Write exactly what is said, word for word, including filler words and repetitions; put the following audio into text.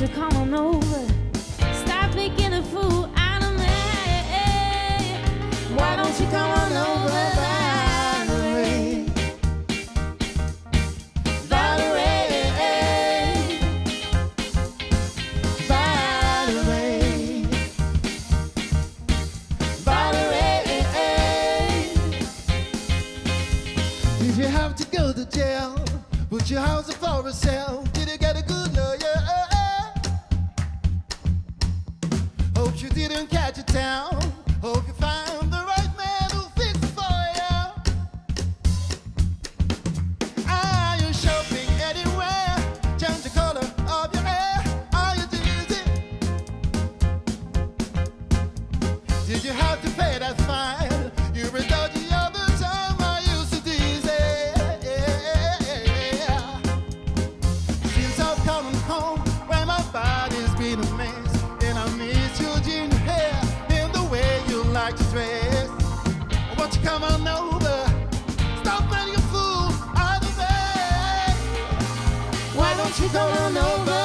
you come on over? Stop making a fool out of me. Why don't you come on over, Valerie? Valerie, Valerie, Valerie. Did you have to go to jail? Put your house up for sale? Did you get a good lawyer? Hope you didn't catch a town. Hope you found the right man who'll fix it for you. Are you shopping anywhere? Change the color of your hair. Are you dizzy? Did you have to pay that fine? You were dodgy all the time. I used to dizzy. Since I've come home, where my body's been a mess, and I miss your ginger hair and the way you like to dress. Won't you come on over? Stop letting a fool out of me. Why don't you come on over?